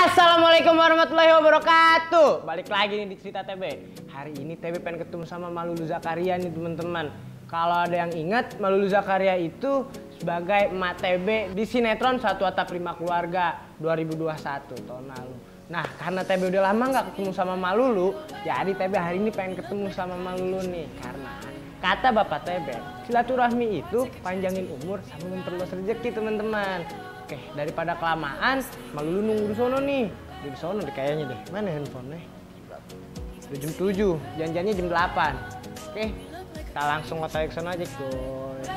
Assalamualaikum warahmatullahi wabarakatuh. Balik lagi nih di cerita TB. Hari ini TB pengen ketemu sama Malulu Zakaria nih teman-teman. Kalau ada yang ingat, Malulu Zakaria itu sebagai emak TB di sinetron Satu Atap Lima Keluarga 2021 tahun lalu. Nah, karena TB udah lama nggak ketemu sama Malulu, jadi TB hari ini pengen ketemu sama Malulu nih. Karena kata Bapak TB, silaturahmi itu panjangin umur sama memperluas rezeki teman-teman. Oke, daripada kelamaan, Malulu nunggu di sono nih. Di sono deh kayaknya deh. Mana handphonenya? Udah jam 7, janjiannya jam 8. Oke, kita langsung otw ke sono aja, guys.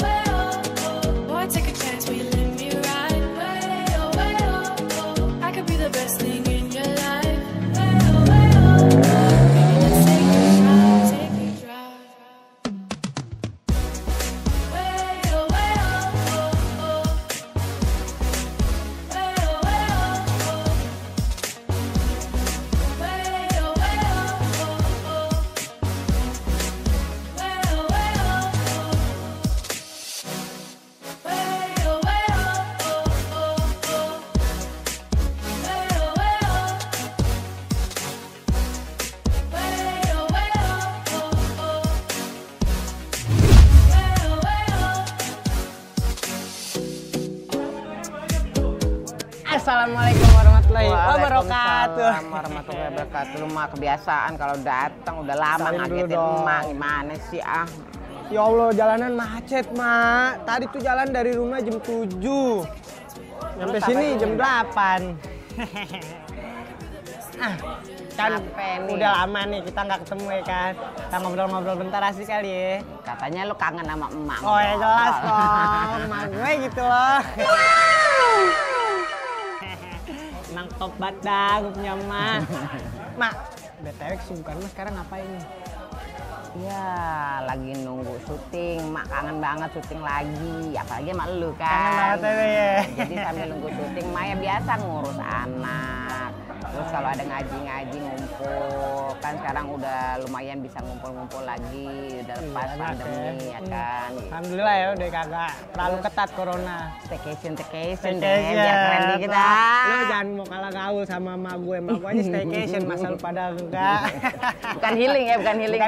Assalamualaikum warahmatullahi wabarakatuh. Warahmatullahi wabarakatuh. Lu mah kebiasaan kalau datang udah lama ngagetin emak. Gimana sih ah? Ya Allah, jalanan macet, Mak. Tadi tuh jalan dari rumah jam 7. Sampai sini jam 8. Kan udah lama nih kita nggak ketemu ya kan. Kita ngobrol-ngobrol bentar asik kali ya. Katanya lu kangen sama emak. Oh ya jelas dong. Emak gue gitu loh. Emang top banget dah gue punya emak. Mak, BTW kesibukan mas sekarang ngapain nih? Ya lagi nunggu syuting. Mak kangen banget syuting lagi. Apalagi sama lu kan. Kangen banget ya. Jadi sambil nunggu syuting Mak ya biasa ngurus anak. Terus kalau ada ngaji-ngaji ngumpul. Kan sekarang udah lumayan bisa ngumpul-ngumpul lagi. Udah lepas pandemi ya kan. Alhamdulillah ya udah kagak terlalu ketat corona. Staycation deh, biar keren dikit ah. Lu jangan mau kalah gaul sama emak gue aja staycation, masa lu pada enggak. Bukan healing ya, bukan healing.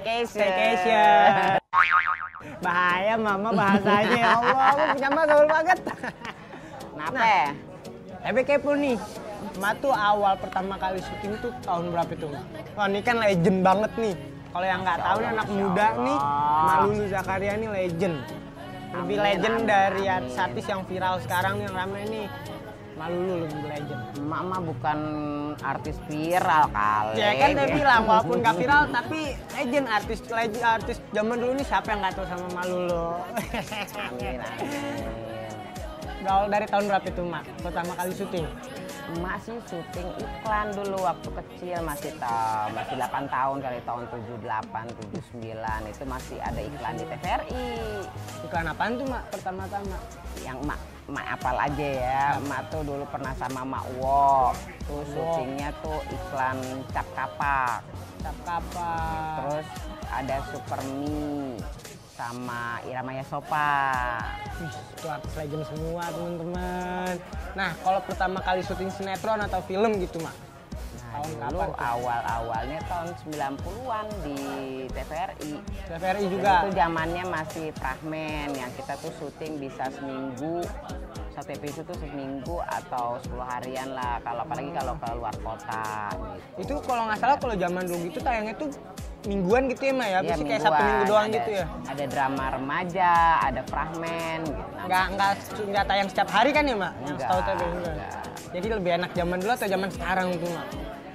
Staycation. Bahaya mama bahasanya, ya Allah, lu punya emak gaul banget. Kenapa? Tapi kepo nih, emak tuh awal pertama kali syuting tuh tahun berapa itu? Wah ini kan legend banget nih. Kalau yang nggak tahu nih anak muda nih, Malulu Zakaria nih legend. Lebih legend dari artis yang viral sekarang yang ramai nih. Malulu lebih legend. Emak mah bukan artis viral kali. Ya kan dia bilang walaupun nggak viral tapi legend artis zaman dulu nih siapa yang nggak tahu sama Malulu. Amin. Gaul dari tahun berapa itu Mak? Pertama kali syuting? Emak sih syuting iklan dulu waktu kecil masih 8 tahun kali tahun 78, 79 itu masih ada iklan di TVRI. Iklan apaan tuh Mak pertama-tama? Yang emak apal aja ya. Emak tuh dulu pernah sama Mak Wok. Tuh syutingnya tuh iklan cap kapak. Cap kapak. Terus ada Supermi sama Iramaya Sopa. Wih, itu artis legend semua teman-teman. Nah, kalau pertama kali syuting sinetron atau film gitu, Mak? Nah, dulu awal-awalnya tahun 90-an di TVRI. TVRI juga? Itu zamannya masih Prahmen, yang kita tuh syuting bisa seminggu. Satu episode tuh seminggu atau 10 harian lah, apalagi kalau ke luar kota. Gitu. Itu kalau nggak salah kalau zaman dulu gitu tayangnya tuh mingguan gitu ya Mak ya? Bisa kayak Sabtu Minggu doang gitu ya? Ada drama remaja, ada Prahmen gitu. Nggak tayang setiap hari kan ya Mak? Yang setahu TB enggak. Jadi lebih enak zaman dulu atau zaman sekarang tuh Mak?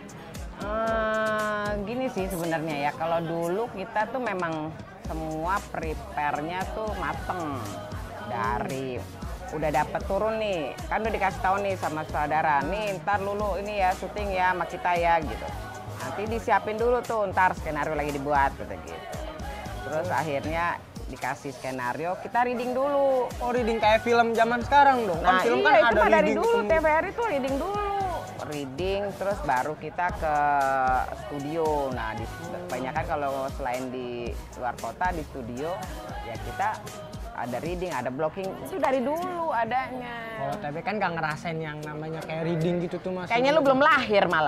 Gini sih sebenarnya ya, kalau dulu kita tuh memang semua prepare-nya tuh mateng. Dari udah dapet turun nih, kan udah dikasih tahu nih sama saudara, nih ntar Lulu ini ya syuting ya sama kita ya gitu. Nanti disiapin dulu tuh, ntar skenario lagi dibuat gitu. Terus akhirnya dikasih skenario, kita reading dulu. Oh reading kayak film zaman sekarang dong? Nah film iya kan itu ada mah dari reading dulu, ketemu. TVRI tuh reading dulu. Reading terus baru kita ke studio. Nah kebanyakan kalau selain di luar kota di studio ya kita ada reading, ada blocking, itu dari dulu adanya. Kalau TB kan gak ngerasain yang namanya kayak reading gitu tuh Mas. Kayaknya lu belum lahir malah.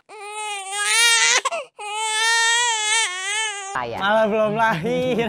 Malah belum lahir.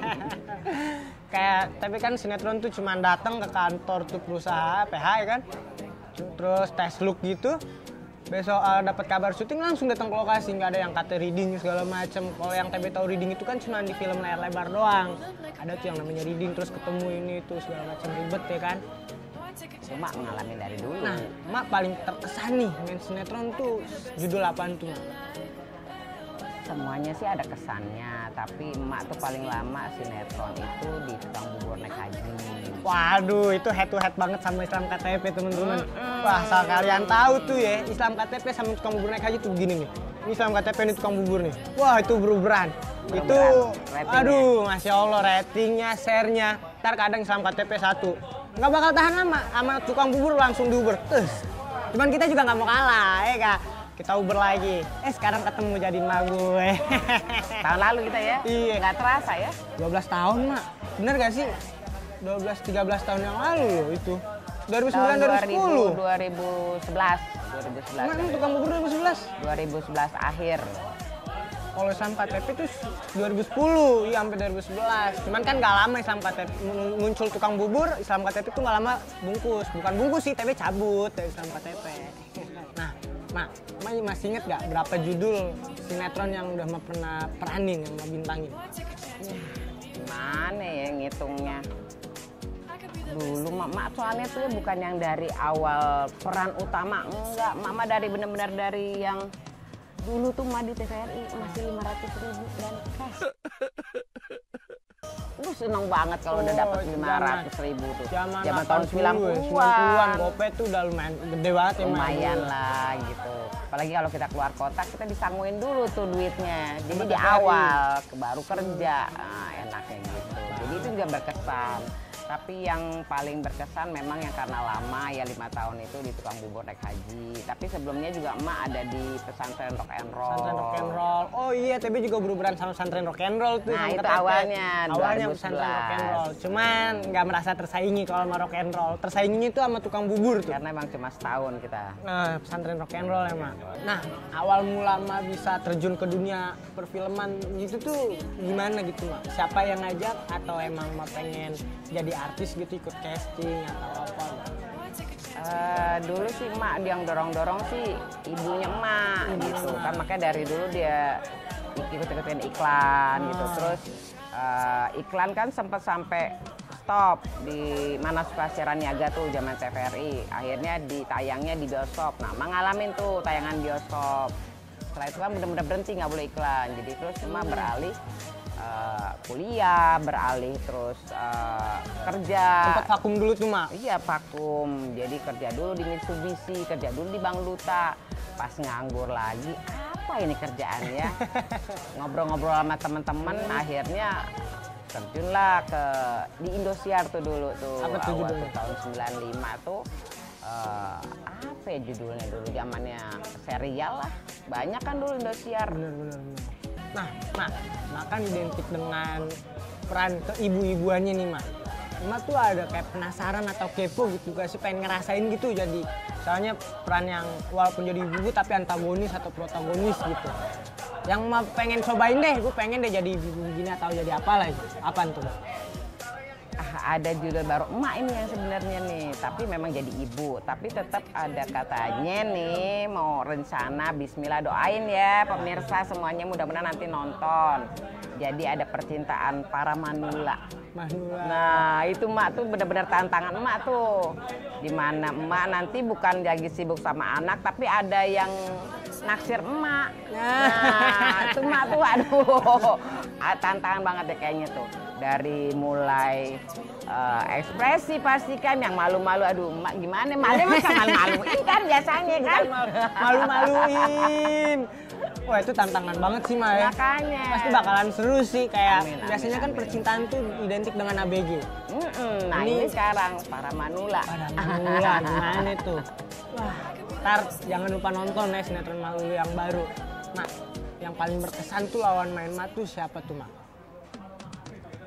Kayak tapi kan sinetron tuh cuma datang ke kantor tuh perusahaan PH ya kan. Terus tes look gitu. Besok dapat kabar syuting langsung datang ke lokasi, nggak ada yang kata reading segala macam. Kalau yang TB tahu reading itu kan cuma di film layar lebar doang. Ada tuh yang namanya reading terus ketemu ini itu segala macam ribet ya kan. Cuma ngalamin dari dulu. Nah, Mak paling terkesan nih main sinetron tuh judul apaan tuh Mak? Semuanya sih ada kesannya, tapi emak tuh paling lama sinetron itu di Tukang Bubur Naik Haji. Waduh, itu head to head banget sama Islam KTP teman-teman. Wah, asal kalian tahu tuh ya, Islam KTP sama Tukang Bubur Naik Haji tuh begini nih. Ini Islam KTP, ini Tukang Bubur nih. Wah, itu beruberan. Itu, aduh, Masya Allah, ratingnya, share-nya. Ntar kadang Islam KTP 1. Nggak bakal tahan lama, sama Tukang Bubur langsung diuber. Cuman kita juga nggak mau kalah, ya Kak. Kita uber lagi. Sekarang ketemu jadi emak gue. Tahun lalu kita ya? Iya. Nggak terasa ya? 12 tahun, Mak. Bener gak sih? 12-13 tahun yang lalu loh itu. 2009 2010. 2011. Mana Tukang Bubur 2011? 2011 akhir. Kalau Islam KTP itu 2010, iya sampai 2011. Cuman kan gak lama Islam KTP muncul Tukang Bubur, Islam KTP itu gak lama bungkus. Bukan bungkus sih, tapi cabut dari Islam KTP. Nah, Mak masih inget gak berapa judul sinetron yang udah pernah peranin, yang bintangin? Gimana ya ngitungnya? Dulu Mak soalnya tuh bukan yang dari awal peran utama, enggak. Mama dari bener-bener dari yang dulu tuh Mak di TVRI masih 500.000 dan cash. Lu seneng banget kalau udah dapet 500.000 tuh. Zaman tahun 90-an. Gope tuh udah lumayan gede banget ya. Lumayan lah gitu. Apalagi kalau kita keluar kota kita disanguin dulu tuh duitnya. Jadi di awal baru kerja. Nah, enaknya gitu. Jadi itu juga berkesan. Tapi yang paling berkesan memang yang karena lama ya 5 tahun itu di Tukang Bubur Naik Haji. Tapi sebelumnya juga emak ada di pesantren rock and roll. Pesantren rock and roll. Oh iya, tapi juga beruberan sama pesantren rock and roll tuh. Nah itu awalnya. Awalnya pesantren rock and roll. Cuman nggak merasa tersaingi kalau sama rock and roll. Tersainginya itu sama Tukang Bubur tuh. Karena emang cuma setahun kita. Nah, pesantren rock and roll emang. Nah, awal mula Mak bisa terjun ke dunia perfilman gitu tuh gimana gitu Mak? Siapa yang ngajak atau emang Mak pengen jadi artis gitu, ikut casting atau apa? Dulu sih emak yang dorong-dorong sih ibunya emak gitu kan, makanya dari dulu dia ikut-ikutin iklan gitu. Terus iklan kan sempat sampai stop di mana suka siaran niaga tuh zaman TVRI. Akhirnya ditayangnya di bioskop. Nah, emak ngalamin tuh tayangan bioskop. Setelah itu kan bener-bener berhenti, nggak boleh iklan. Jadi terus emak beralih kuliah, beralih terus kerja. Sempat vakum dulu tuh Mak? Iya vakum, jadi kerja dulu di Mitsubishi, kerja dulu di Bank Duta. Pas nganggur lagi, apa ini kerjaannya? Ngobrol-ngobrol sama teman-teman, akhirnya terjunlah ke di Indosiar tuh dulu tuh. Apa tuh awal judulnya? tahun 95 tuh. Apa ya judulnya dulu, zamannya serial lah. Banyak kan dulu Indosiar. Bener. Nah, Mak kan identik dengan peran keibu-ibuannya nih Mak. Mak tuh ada kayak penasaran atau kepo gitu gak sih, pengen ngerasain gitu jadi. Soalnya peran yang walaupun jadi ibu tapi antagonis atau protagonis gitu. Yang Mak pengen cobain deh, gue pengen deh jadi ibu begini atau jadi apa lagi. Apaan tuh Mak? Ada judul baru emak ini yang sebenarnya nih, tapi memang jadi ibu, tapi tetap ada katanya nih mau rencana. Bismillah, doain ya pemirsa semuanya, mudah-mudahan nanti nonton. Jadi ada percintaan para manula. Nah itu emak tuh benar-benar tantangan emak tuh, dimana emak nanti bukan lagi sibuk sama anak tapi ada yang naksir emak. Nah itu emak tuh aduh tantangan banget deh kayaknya tuh. Dari mulai ekspresi pastikan yang malu-malu, aduh emak gimana, malu masa malu-maluin kan biasanya kan. Malu-maluin. Wah itu tantangan banget sih Mak ya. Makanya. Pasti bakalan seru sih, kayak biasanya kan amin. Percintaan tuh identik dengan ABG. Nah ini sekarang para manula. Para manula gimana tuh? Wah, ntar jangan lupa nonton ya sinetron Malulu yang baru. Mak, yang paling berkesan tuh lawan main Mak tuh siapa tuh Mak?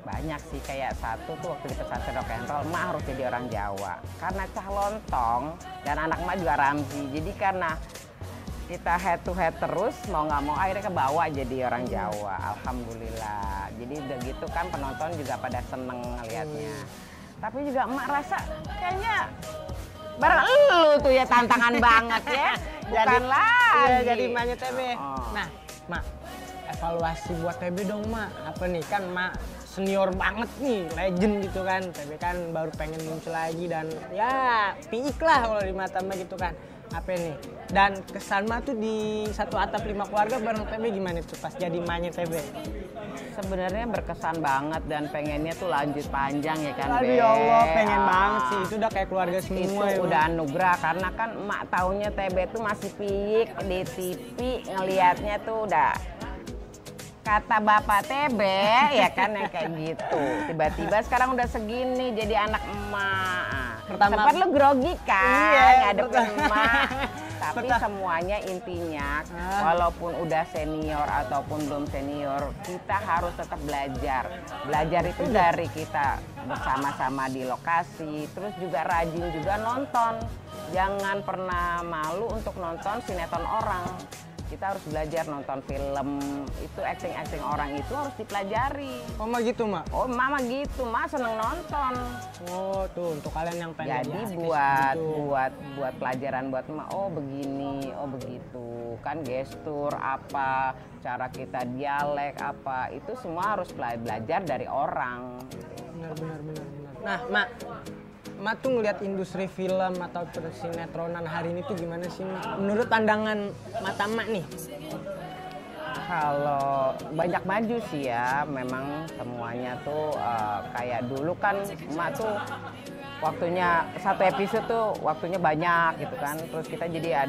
Banyak sih, kayak satu tuh waktu di pesantren rock and roll, emak harus jadi orang Jawa. Karena Cah Lontong dan anak emak juga Ramzi. Jadi karena kita head to head terus, mau nggak mau akhirnya kebawa jadi orang Jawa. Alhamdulillah. Jadi udah gitu kan penonton juga pada seneng ngelihatnya. Tapi juga emak rasa kayaknya bareng lu tuh ya tantangan banget ya. Bukan lagi. Ya, jadi emaknya TB. Oh. Nah, Mak, evaluasi buat TB dong, Mak. Apa nih, kan Mak senior banget nih, legend gitu kan. TB kan baru pengen muncul lagi dan ya piik lah kalau di mata Mak gitu kan. Apa nih? Dan kesan Mak tuh di satu atap 5 keluarga bareng TB gimana tuh pas jadi emaknya TB? Sebenarnya berkesan banget dan pengennya tuh lanjut panjang ya kan, Aduh ya Allah, pengen banget sih. Itu udah kayak keluarga semua itu ya. udah anugerah karena kan emak taunya TB tuh masih piik di TV, ngelihatnya tuh udah kata bapak TB ya kan yang kayak gitu. Tiba-tiba sekarang udah segini jadi anak emak. Sempat lu grogi kan ngadepin emak. Tapi semuanya intinya walaupun udah senior ataupun belum senior, kita harus tetap belajar. Belajar itu dari kita bersama-sama di lokasi, terus juga rajin juga nonton. Jangan pernah malu untuk nonton sinetron orang. Kita harus belajar nonton film, itu acting-acting orang itu harus dipelajari. Oh, Mak gitu, Mak? Oh, mama gitu, Mak seneng nonton. Oh, tuh untuk kalian yang pengen jadi artis buat pelajaran buat emak, oh begini, oh begitu, kan gestur apa, cara kita dialek apa, itu semua harus belajar dari orang. Benar. Nah, Mak tuh ngeliat industri film atau sinetronan hari ini tuh gimana sih, Mak? Menurut pandangan mata Mak nih? Kalau banyak maju sih ya, memang semuanya tuh kayak dulu kan emak tuh waktunya satu episode tuh waktunya banyak gitu kan, terus kita jadi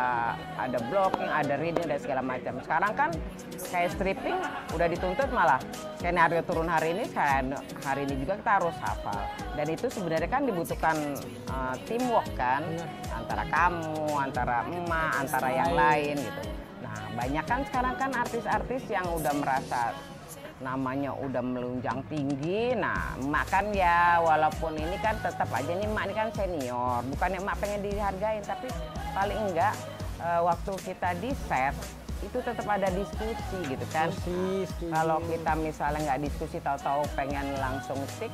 ada blocking, ada reading dan segala macam. Sekarang kan kayak stripping udah dituntut malah skenario turun hari ini, hari ini juga kita harus hafal. Dan itu sebenarnya kan dibutuhkan teamwork kan, antara kamu, antara emak, antara yang lain gitu. Nah banyak kan sekarang kan artis-artis yang udah merasa namanya udah melunjang tinggi. Nah emak kan ya walaupun ini kan tetap aja nih emak ini kan senior, bukannya emak pengen dihargain, tapi paling enggak waktu kita di set itu tetap ada diskusi gitu kan. Kalau kita misalnya nggak diskusi tahu-tahu pengen langsung stick,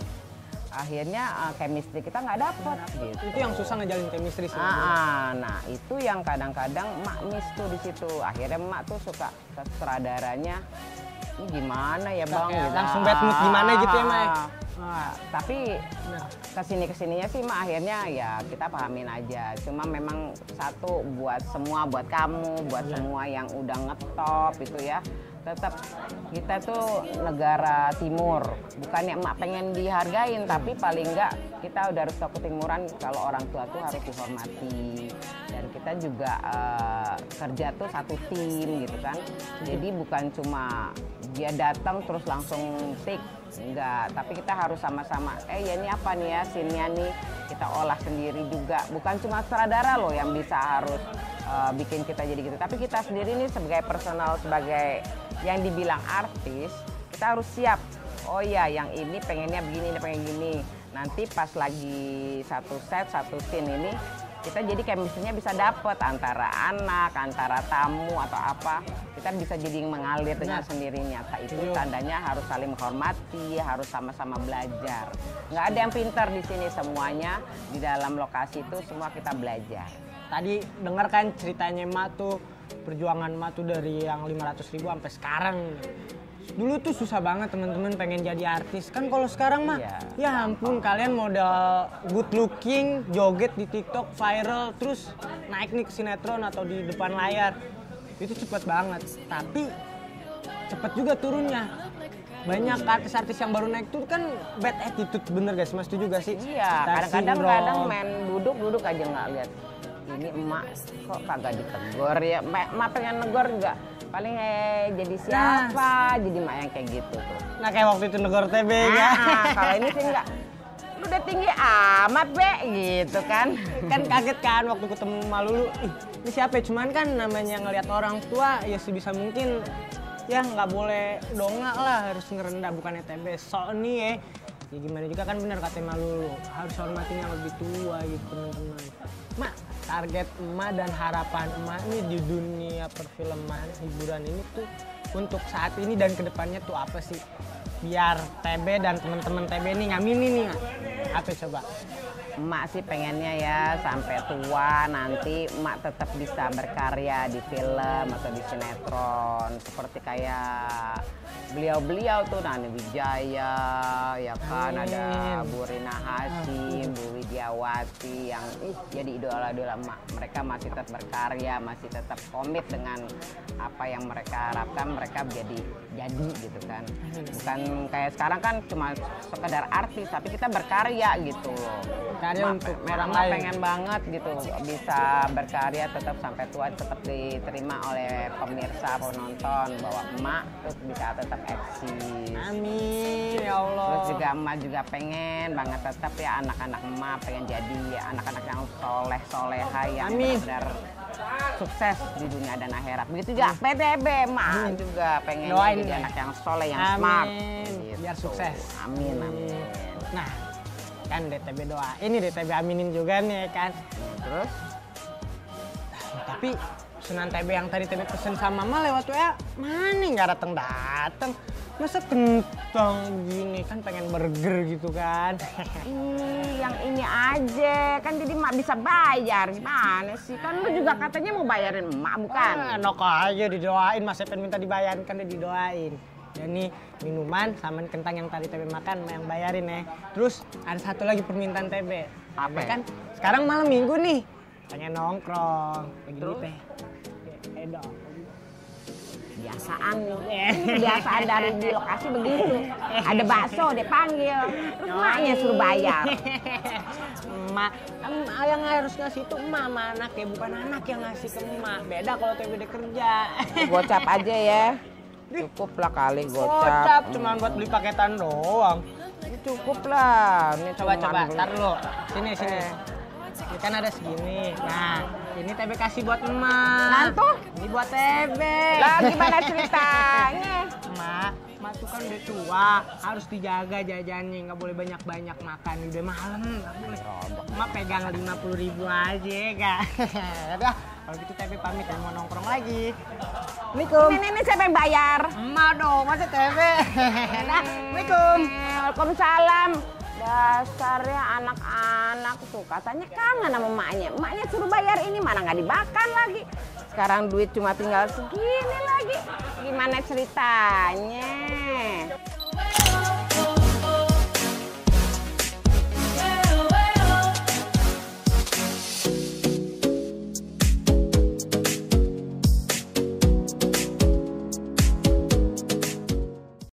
akhirnya chemistry kita nggak dapet gitu. Itu yang susah ngejalin chemistry sih. Nah itu yang kadang-kadang emak miss tuh di situ. Akhirnya emak tuh suka ke sutradaranya, ini gimana ya bang? Gitu. Langsung bad mood gimana gitu ya, Mak? Tapi kesininya sih Mak akhirnya ya kita pahamin aja. Cuma memang satu buat semua, buat kamu, buat semua yang udah ngetop itu ya. Tetap kita tuh negara timur, bukannya emak pengen dihargain, tapi paling enggak kita udah harus tahu ketimuran kalau orang tua tuh harus dihormati. Dan kita juga kerja tuh satu tim gitu kan. Jadi bukan cuma dia datang terus langsung tik, enggak. Tapi kita harus sama-sama, ya ini apa nih ya, scene-nya nih kita olah sendiri juga. Bukan cuma sutradara loh yang bisa harus bikin kita jadi gitu. Tapi kita sendiri nih sebagai personal, sebagai yang dibilang artis, kita harus siap. Oh ya, yang ini pengennya begini, ini pengen gini. Nanti pas lagi satu set, satu scene ini, kita jadi chemistry-nya bisa dapet antara anak, antara tamu atau apa. Kita bisa jadi mengalir dengan sendirinya. Itu tandanya harus saling menghormati, harus sama-sama belajar. Nggak ada yang pintar di sini, semuanya di dalam lokasi itu semua kita belajar. Tadi dengar kan ceritanya Mak tuh, perjuangan Mak tuh dari yang 500.000 sampai sekarang. Dulu tuh susah banget teman-teman pengen jadi artis. Kan kalau sekarang mah ya ampun, kalian modal good looking, joget di TikTok viral, terus naik nih ke sinetron atau di depan layar. Itu cepet banget. Tapi cepet juga turunnya. Banyak artis-artis yang baru naik tuh kan bad attitude, bener gak sih? Mas setuju gak sih? Iya, kadang-kadang main duduk aja nggak lihat. Ini emak kok kagak ditegur ya, emak pengen negor juga paling jadi siapa, jadi emak yang kayak gitu tuh. Nah kayak waktu itu negor TB ya. Kalau ini sih enggak, lu udah tinggi amat be gitu kan. Kan kaget kan waktu ketemu Malulu, ih ini siapa ya? Cuman kan namanya ngelihat orang tua ya sebisa mungkin ya nggak boleh dongak lah, harus ngerendah, bukannya TB sok nih ya. Ya gimana juga kan bener kata Malulu, harus hormatin yang lebih tua gitu teman-teman. Mak, target emak dan harapan emak nih di dunia perfilman hiburan ini tuh untuk saat ini dan kedepannya tuh apa sih? Biar TB dan teman-teman TB nih ngaminin nih, apa coba? Emak sih pengennya ya sampai tua nanti emak tetap bisa berkarya di film atau di sinetron seperti kayak beliau-beliau tuh Nani Wijaya ya kan. Amin. Ada Bu Rina Hasyim, Bu Widiawati yang jadi idola-idola emak. Mereka masih tetap berkarya, masih tetap komit dengan apa yang mereka harapkan, mereka jadi gitu kan. Bukan kayak sekarang kan cuma sekedar artis, tapi kita berkarya gitu loh. Karya untuk orang Emak lain. pengen banget gitu bisa berkarya tetap sampai tua, tetap diterima oleh pemirsa, penonton, bahwa emak terus bisa tetap eksis. Amin ya Allah. Terus juga emak juga pengen banget tetap ya anak-anak emak pengen jadi anak-anak yang soleh-soleha yang Amin. benar sukses di dunia dan akhirat. Begitu juga PTB emak juga pengen Doain jadi ya. anak yang soleh, yang Amin. smart. Biar sukses. Amin, amin. Nah, kan DTB doa. Ini DTB aminin juga nih kan. Terus Tapi Sunan TB yang tadi TB pesen sama Mama lewat WA, mana nggak datang-datang. Masa kentang gini kan pengen burger gitu kan. yang ini aja kan jadi emak bisa bayar. Gimana sih? Kan lu juga katanya mau bayarin emak bukan? Enak aja didoain, Mas Epen minta dibayarin kan dia didoain. Dan nih minuman sama kentang yang tadi TB makan yang bayarin ya. Terus ada satu lagi permintaan TB. Apa? TB kan sekarang malam minggu nih, pengen nongkrong. Lagi Terus? teh. Dong. Biasaan biasaan dari di lokasi begitu. Ada bakso dia panggil, terus emaknya suruh bayar. Emak, yang harus ngasih itu emak sama anak ya, bukan anak yang ngasih ke emak. Beda kalau TB udah kerja. Gocap aja ya. Cukup lah kali Gocap, gocap. cuman buat beli paketan doang. Cukup lah. Ini Coba, cuman- tar dulu. Sini. Ini kan ada segini. Nah, ini TB kasih buat emak. Nantu? Ini buat TB. Lah gimana ceritanya? Emak tuh kan udah tua, harus dijaga jajannya, nggak boleh banyak-banyak makan. Udah malam, nggak boleh. Emak pegang 50.000 aja, Kak. Udah, kalau gitu TB pamit, mau nongkrong lagi. Assalamualaikum. Ini siapa yang bayar? Emak dong, masa TB? Nah, Assalamualaikum. Waalaikumsalam. Dasarnya anak-anak tuh katanya kangen sama emaknya. Emaknya suruh bayar ini mana nggak dimakan lagi. Sekarang duit cuma tinggal segini lagi. Gimana ceritanya?